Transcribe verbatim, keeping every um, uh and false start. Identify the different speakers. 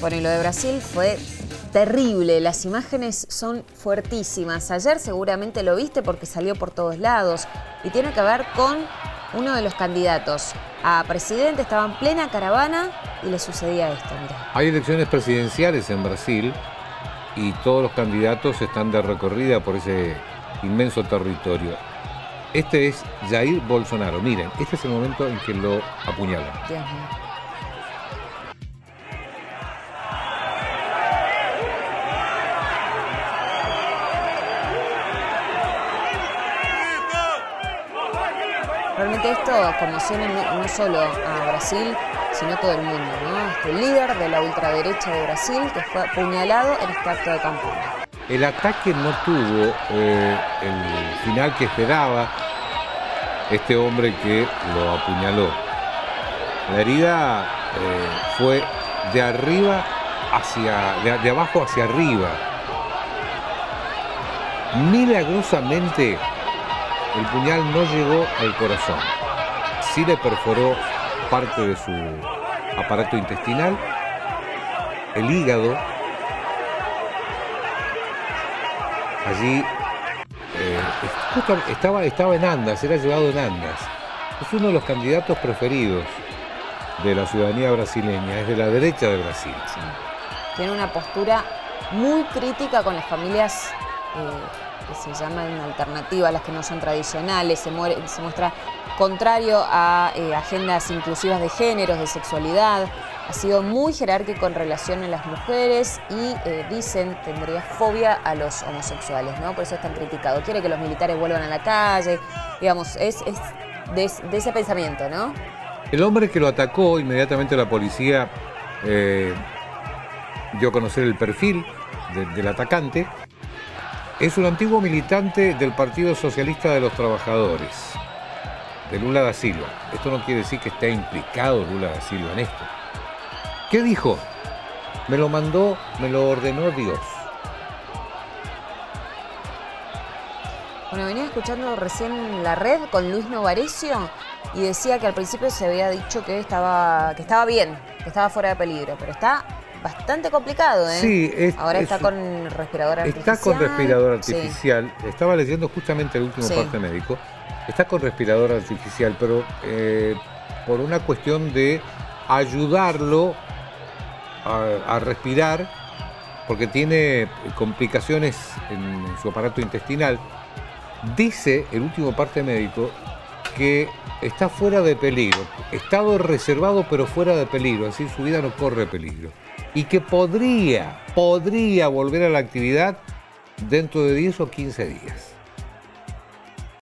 Speaker 1: Bueno, y lo de Brasil fue terrible. Las imágenes son fuertísimas. Ayer seguramente lo viste porque salió por todos lados. Y tiene que ver con uno de los candidatos a presidente. Estaba en plena caravana y le sucedía esto. Mirá.
Speaker 2: Hay elecciones presidenciales en Brasil y todos los candidatos están de recorrida por ese inmenso territorio. Este es Jair Bolsonaro. Miren, este es el momento en que lo apuñalan.
Speaker 1: Dios mío. Realmente esto conmociona no, no solo a Brasil, sino a todo el mundo, ¿no? Este líder de la ultraderecha de Brasil que fue apuñalado en este acto de campaña.
Speaker 2: El ataque no tuvo eh, el final que esperaba este hombre que lo apuñaló. La herida eh, fue de arriba hacia, de, de abajo hacia arriba. Milagrosamente, el puñal no llegó al corazón. Sí le perforó parte de su aparato intestinal, el hígado. Allí eh, estaba, estaba en andas, era llevado en andas. Es uno de los candidatos preferidos de la ciudadanía brasileña, es de la derecha de Brasil.
Speaker 1: Sí. Tiene una postura muy crítica con las familias eh, que se llaman alternativas, las que no son tradicionales, se, muere, se muestra contrario a eh, agendas inclusivas de géneros, de sexualidad. Ha sido muy jerárquico en relación a las mujeres y eh, dicen tendría fobia a los homosexuales, ¿no? Por eso es tan criticado. Quiere que los militares vuelvan a la calle, digamos, es, es de, de ese pensamiento, ¿no?
Speaker 2: El hombre que lo atacó, inmediatamente la policía eh, dio a conocer el perfil de, del atacante. Es un antiguo militante del Partido Socialista de los Trabajadores, de Lula da Silva. Esto no quiere decir que esté implicado Lula da Silva en esto. ¿Qué dijo? Me lo mandó, me lo ordenó Dios.
Speaker 1: Bueno, venía escuchando recién La Red con Luis Novarecio y decía que al principio se había dicho que estaba, que estaba bien, que estaba fuera de peligro, pero está bastante complicado, ¿eh?
Speaker 2: Sí, es,
Speaker 1: ahora está
Speaker 2: es,
Speaker 1: con respirador artificial.
Speaker 2: Está con respirador artificial. Sí. Estaba leyendo justamente el último
Speaker 1: sí.
Speaker 2: parte médico. Está con respirador artificial, pero eh, por una cuestión de ayudarlo a, a respirar, porque tiene complicaciones en, en su aparato intestinal. Dice el último parte médico que está fuera de peligro, estado reservado pero fuera de peligro, así su vida no corre peligro. Y que podría, podría volver a la actividad dentro de diez o quince días.